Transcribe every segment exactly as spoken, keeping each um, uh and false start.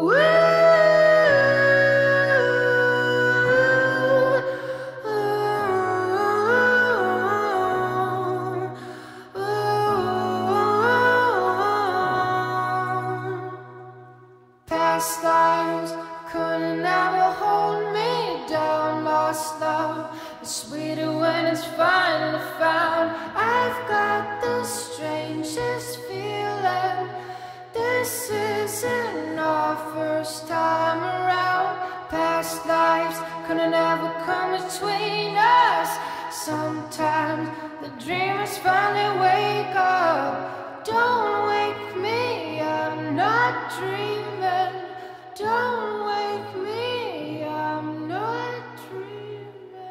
Past lives couldn't ever hold me down. Lost love is sweeter when it's finally found. I've got the strangest feeling. This isn't our first time around. Past lives couldn't ever come between us. Sometimes the dreamers finally wake up. Don't wake me, I'm not dreaming. Don't wake me, I'm not dreaming.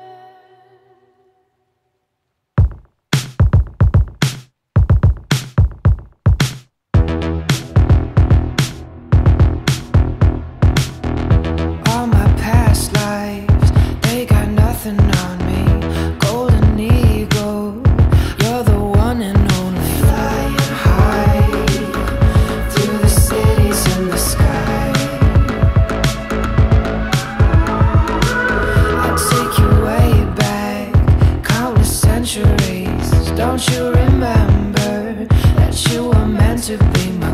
All my past lives, they got nothing on me. Golden eagle, you're the one and only. Flying high through the cities in the sky. Take you way back, countless centuries. Don't you remember that you were meant to be mine?